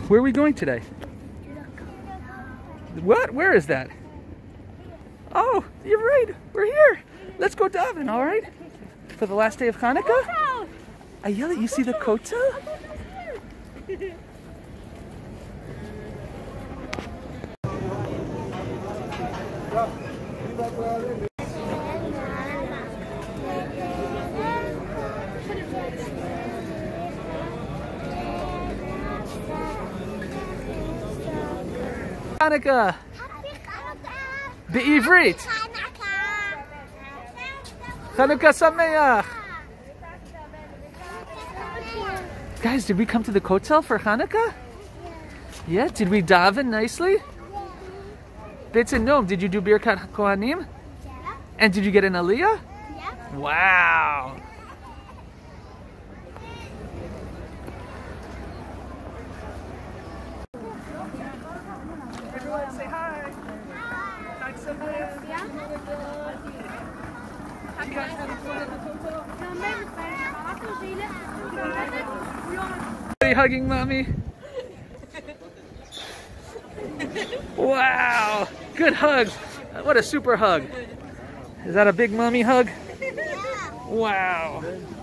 Where are we going today? What? Where is that? Oh, you're right. We're here. Let's go daven, all right? For the last day of Chanukah? Ayala, you see the Kotel? Chanukah. Be'ivrit. Chanukah Sameach. Guys, did we come to the Kotel for Chanukah? Yeah, did we daven nicely? Bits and Noam, did you do Birkat Kohanim? Yeah. And did you get an Aliyah? Yeah. Wow. Everyone say hi. Hi. You guys having fun at the Kotel? Are you hugging mommy? Wow, good hug. What a super hug. Is that a big mommy hug? Yeah. Wow.